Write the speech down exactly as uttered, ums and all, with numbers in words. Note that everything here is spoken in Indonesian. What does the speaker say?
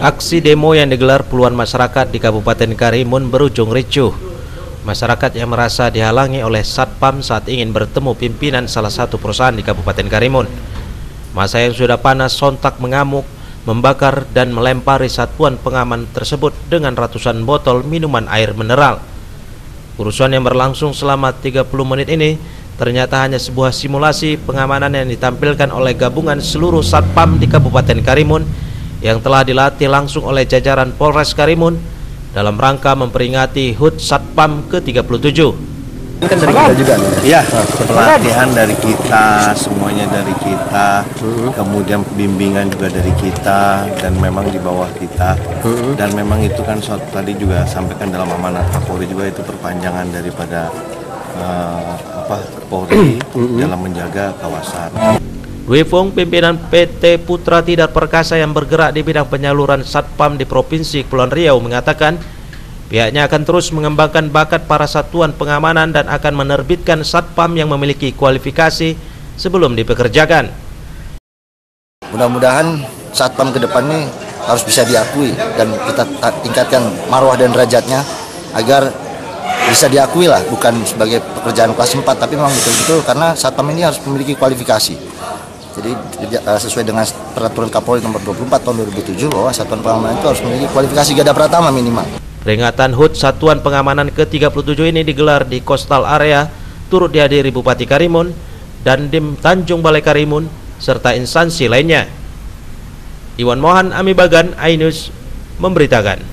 Aksi demo yang digelar puluhan masyarakat di Kabupaten Karimun berujung ricuh. Masyarakat yang merasa dihalangi oleh Satpam saat ingin bertemu pimpinan salah satu perusahaan di Kabupaten Karimun. Massa yang sudah panas sontak mengamuk, membakar dan melempari satuan pengaman tersebut dengan ratusan botol minuman air mineral. Kerusuhan yang berlangsung selama tiga puluh menit ini ternyata hanya sebuah simulasi pengamanan yang ditampilkan oleh gabungan seluruh Satpam di Kabupaten Karimun yang telah dilatih langsung oleh jajaran Polres Karimun dalam rangka memperingati H U T Satpam ke tiga puluh tujuh. Kan dari kita juga nih. Iya, pelatihan dari kita, semuanya dari kita, kemudian bimbingan juga dari kita, dan memang di bawah kita. Dan memang itu kan suatu tadi juga sampaikan dalam amanat Kapolri juga, itu perpanjangan daripada uh, apa Polri dalam menjaga kawasan. Dwi Fung, pimpinan P T Putra Tidar Perkasa yang bergerak di bidang penyaluran Satpam di Provinsi Kepulauan Riau, mengatakan pihaknya akan terus mengembangkan bakat para satuan pengamanan dan akan menerbitkan Satpam yang memiliki kualifikasi sebelum dipekerjakan. Mudah-mudahan Satpam ke depan ini harus bisa diakui dan kita tingkatkan marwah dan derajatnya agar bisa diakui lah, bukan sebagai pekerjaan kelas empat, tapi memang betul-betul karena Satpam ini harus memiliki kualifikasi. Jadi sesuai dengan peraturan Kapolri nomor dua puluh empat tahun dua ribu tujuh bahwa satuan pengamanan itu harus memiliki kualifikasi Gada Pratama minimal. Peringatan H U T Satuan Pengamanan ke tiga puluh tujuh ini digelar di Coastal Area, turut dihadiri Bupati Karimun dan Dim Tanjung Balai Karimun serta instansi lainnya. Iwan Mohan, Ami Bagan, iNews memberitakan.